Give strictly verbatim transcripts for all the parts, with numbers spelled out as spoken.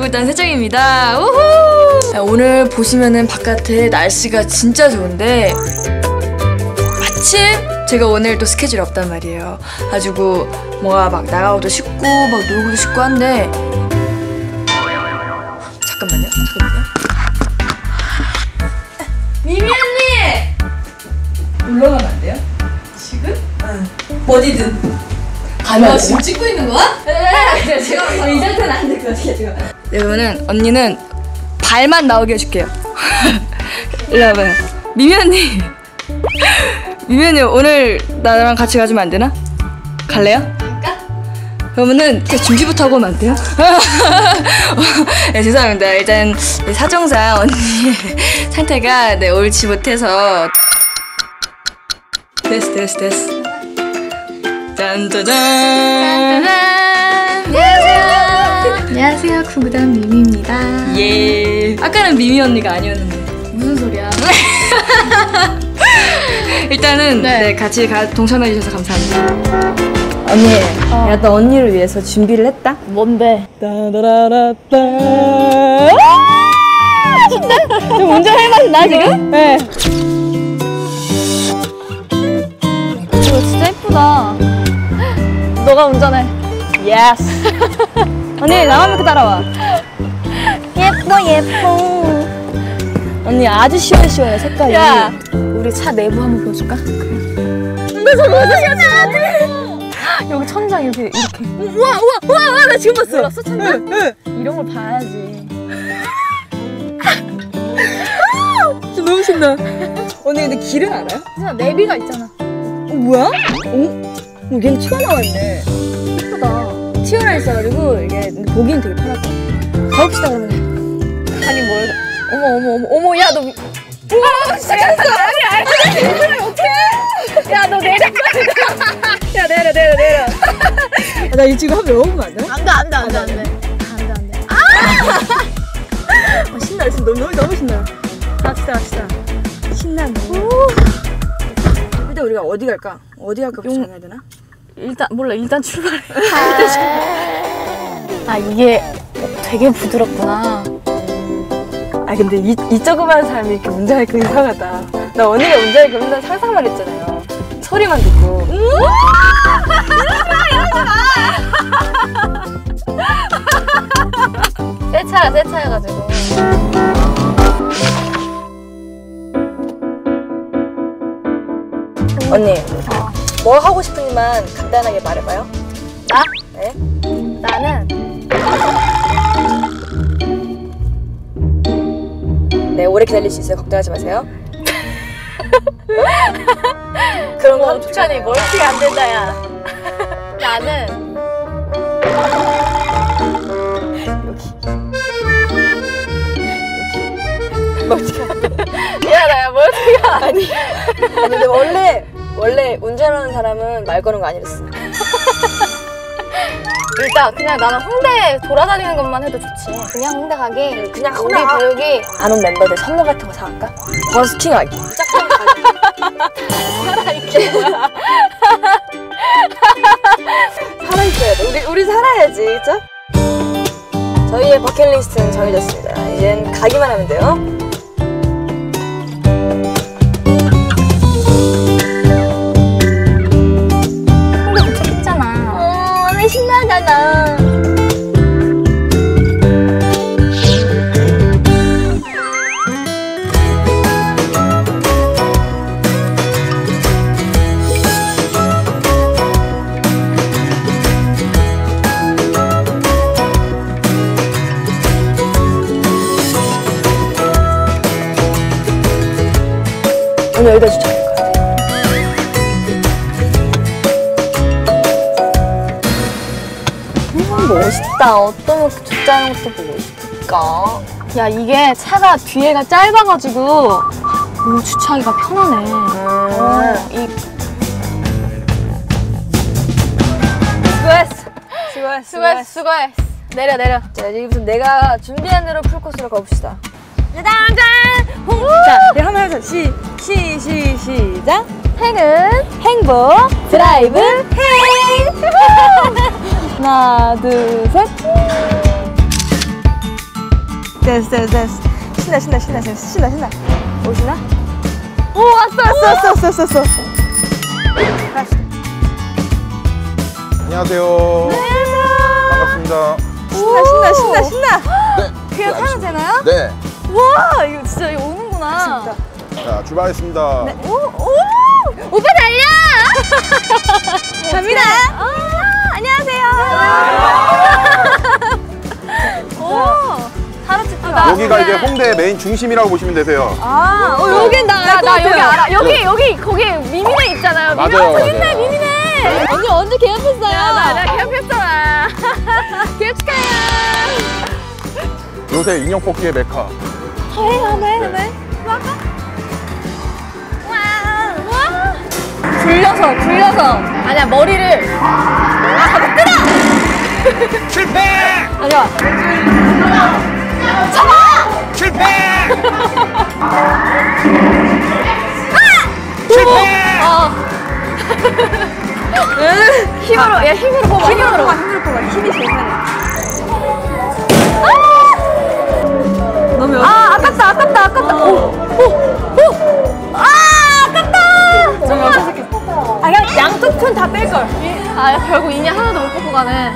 일단 세정입니다. 우후! 오늘 보시면은 바깥에 날씨가 진짜 좋은데 마침 제가 오늘 또 스케줄이 없단 말이에요. 가지고 뭐가 막 나가고도 쉽고 막 놀고도 쉽고 한데 잠깐만요. 잠깐만요. 미미 언니! 올라가면 안 돼요? 지금? 응. 어디든. 너 지금 찍고 있는 거야? 네. 제가 이 상태는 안 될 것 같아요, 지금. 그러면은 언니는 발만 나오게 해줄게요. 일로 와봐요. 미미 언니. 미미 언니 오늘 나랑 같이 가주면 안 되나? 갈래요? 갈까? 그러면은 제가 준비부터 하고 오면 안 돼요? 네, 죄송합니다. 일단 사정상 언니의 상태가 네, 옳지 못해서 됐어 됐어 됐어. 짠짜잔. 짠짜잔. 안녕하세요. 안녕하세요. 구구단 미미입니다. 예. 아까는 미미 언니가 아니었는데. 무슨 소리야? 일단은 네. 네, 같이 가, 동참해 주셔서 감사합니다. 언니, 어. 내가 또 언니를 위해서 준비를 했다. 뭔데? 따라라라따. 신나? 좀 운전할 맛 나 지금? 네. 이거 진짜 예쁘다. 너가 운전해. 예스. 언니 나만 믿고 따라와. 예뻐 예뻐. 언니 아주 시원해 시원해 색깔이. 야, 우리 차 내부 한번 보여줄까? 근데 저거 어떡해. 여기 천장 이렇게 이렇게. 우와 우와 우와 우와 나 지금 봤어. 몰랐어 천장? 응, 응. 이런 걸 봐야지. 진짜 너무 신나. 언니 근데 길은 알아요? 진짜 내비가 있잖아. 어 뭐야? 어? 어, 얘는 튀어나와있네. 예쁘다. 튀어나와 있어가지고 이게 보기는 되게 편할 것 같아. 가봅시다 그러면. 아니 뭘? 어머 어머 어머 어머 야 너. 우와 시작했어. 아니 아니 아니 어떡해. 야 너 내려. 야 내려 내려 내려. 아, 나 이 지금 한번 외워보면 안 돼? 안돼 안돼 안돼 안돼 안돼 안돼. 아! 아 신나 지금 너무 너무 신나. 갑시다 갑시다. 신나네. 일단 우리가 어디 갈까? 어디 갈까 정해야 되나? 일단 몰라 일단 출발해. 아 이게 되게 부드럽구나. 아 근데 이, 이 조그만 사람이 이렇게 운전하니까 이상하다. 나 언니가 운전하니까 맨날 상상만 했잖아요. 소리만 듣고. 새 차야 새 차여가지고. 언니. 어. 뭐 하고 싶은지만 간단하게 말해봐요. 나? 네. 나는 네 오래 기다릴 수 있어요. 걱정하지 마세요. 그런 거 어떡하니 멀티가 안 된다 야. 나는 여기 멀티가 안 돼. 미안하다 야 멀티가 아니. 아니 근데 원래 원래 운전하는 사람은 말 거는 거 아니랬어. 일단 그냥 나는 홍대 돌아다니는 것만 해도 좋지. 그냥 홍대 가게. 그냥 우리 교육이 안 온 멤버들 선물 같은 거 사갈까? 버스킹 하기. 무조건 가기. 살아있게 뭐야. 살아있어야 돼. 우리, 우리 살아야지 그쵸? 저희의 버킷리스트는 정해졌습니다. 이젠 가기만 하면 돼요. 신나잖아. 오늘 여기다 주차. 멋있다. 어떤 주차하는 것도 보고 싶을까? 야 이게 차가 뒤에가 짧아가지고 오, 주차하기가 편하네. 음. 어, 이... 수고했어. 수고했어. 수고했어. 수고했어. 내려 내려. 자 이제부터 내가 준비한 대로 풀코스로 가봅시다. 짜잔! 자, 내가 한번 해보자. 시, 시, 시, 시작. 행은 행복, 드라이브 행! 하나, 둘, 셋. 됐어 됐어 됐어. 신나 신나 신나 신나 신나 신나. 오시나? 오 왔어 왔어 왔어 왔어 왔어 왔어. 안녕하세요. 반갑습니다. 신나 신나 신나 신나. 네. 그냥 타면 되나요? 네. 와 이거 진짜 이거 오는구나. 진짜. 자, 출발하겠습니다. 네. 오, 오! 오빠 달려! 갑니다. 아, 안녕하세요. 오, 바로 찍다. 여기가 이제 홍대 메인 중심이라고 보시면 되세요. 아, 어, 여긴 나, 나, 나 여기 알아. 여기, 네. 여기, 거기 미미네 있잖아요. 맞아요, 미미네. 어, 저기 있네, 맞아요. 미미네. 언니 언제 개업했어요? 나, 나 개업했잖아. 개업 축하해요. 요새 인형 뽑기의 메카. 해, 해, 해. 굴려서 굴려서 아니야 머리를 아 잠깐 뜨라 실패! 아니야 잡아 실패! 실패 아 힘으로 야 힘으로 뽑아 힘으로 뽑아 힘으로 뽑아 힘이 제일 편해 너무 아 아깝다 아깝다 아깝다 오오오아 아깝다 좀만 아 그냥 양쪽 편 다 뺄걸. 아 결국 인이 하나도 못 뽑고 가네.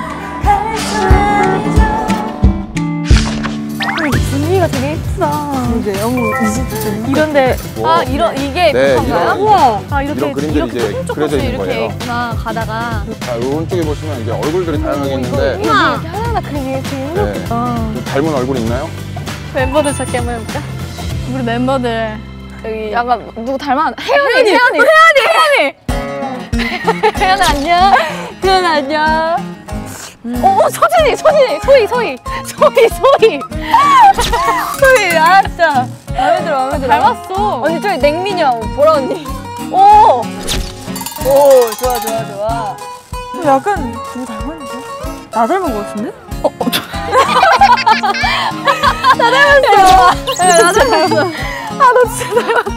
분위기가 되게 예쁘다. 이게 영우 이집트 이런데 아 이런 이게 네, 그건가요? 이런- 우와. 아 이렇게 이런 그림들이 이렇게 이제 조금씩 그려져 있는 이렇게 거예요. 있구나 가다가. 자, 오른쪽에 보시면 이제 얼굴들이 다양하게 있는데 우와. 이렇게 하나하나 그리기 되게 네. 좀 닮은 얼굴 있나요? 멤버들 찾기 한번 해볼까? 우리 멤버들 여기 약간 누구 닮았? 혜연이, 혜연이, 혜연이, 혜연이. 혜연이 안녕. 혜연이 안녕. 음. 어, 어, 서진이, 서진이, 소희, 소희, 소희, 소희. 소희, 아 진짜 마음에 들어, 마음에 들어. 닮았어. 언니 저기 냉미녀 보라 언니. 오, 오, 좋아, 좋아, 좋아. 약간 누구 닮았는데? 나 닮은 거 같은데? 어, 어. 나 닮았어. 네, 나 닮았어. 아, 너 진짜 닮았다.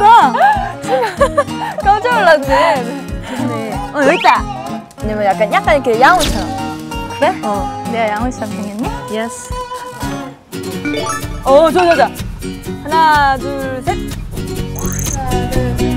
깜짝 놀랐네. 좋네. 어, 여기 있다. 왜냐면 약간, 약간 이렇게 양호처럼. 그래? 어. 내가 양호처럼 생겼니? 예스. 어, 좋아, 좋아, 좋아. 하나, 둘, 셋. 하나, 둘, 셋.